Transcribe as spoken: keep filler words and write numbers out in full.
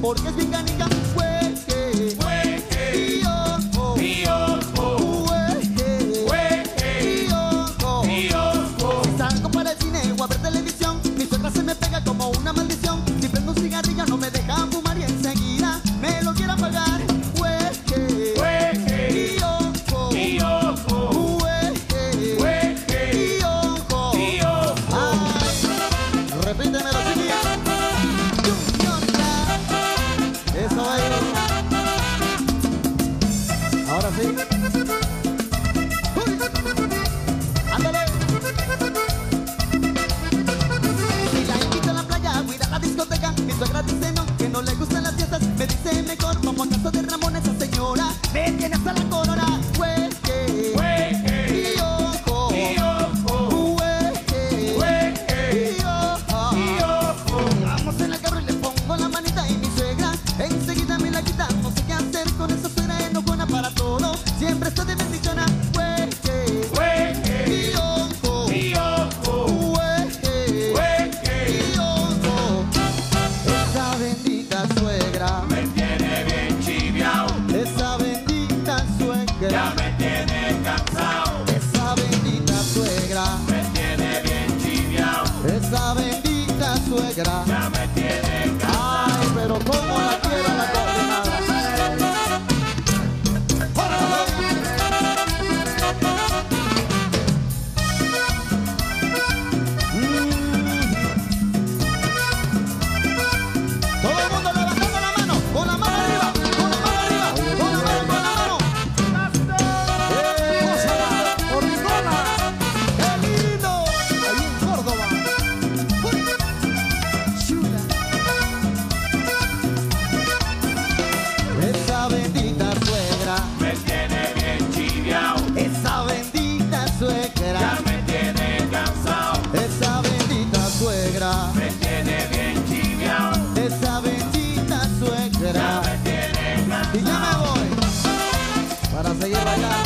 porque es bien canica. Hueje, hueje, y ojo, y ojo, hueje, hueje, y ojo, y ojo. Si salgo para el cine o a ver televisión, mi suegra se me pega como una maldición. Si prendo un cigarrillo no me dejan fumar y enseguida me lo quieren pagar. Hueje, hueje, y ojo, y ojo, hueje, hueje, y ojo, y ojo. Ay, repítemelo, chiquilla. Eso es. Ahora sí. Uy. Ándale. Si la invito a la playa, cuida la discoteca. Mi suegra dice no, que no le gustan las fiestas. Me dice mejor, vamos a casa de Ramón. Esa señora me tiene hasta la corona. Hueje, hueje, y ojo, y ojo, hueje, hueje, y ojo, y ojo. Vamos en el carro y le pongo la manita y mi suegra enseguida me la quita. No sé qué hacer con esa suegra enojona para todo. Siempre está de bendición. Hueje, hueje, y ojo, y ojo, hueje, hueje, y ojo. Esa bendita suegra me tiene bien chiviao, esa bendita ya suegra, me tiene cansado, esa bendita suegra, me tiene bien chiviao, esa bendita suegra. ya me tiene cansado. Ay, pero cómo la quiero a la coordinada. Todo el mundo levantando la mano, con la mano arriba, con la mano arriba, con la mano, con la mano. ¡Eh! ¡Hormigona! ¡Qué lindo! Ahí en Córdoba. Uy. Chula. Esa bendita suegra, Me tiene bien chiviao, esa bendita ya suegra, me tiene cansado, esa bendita suegra, me tiene bien chiviao, esa bendita ya suegra. me tiene cansado. Y ya me voy para seguir bailando.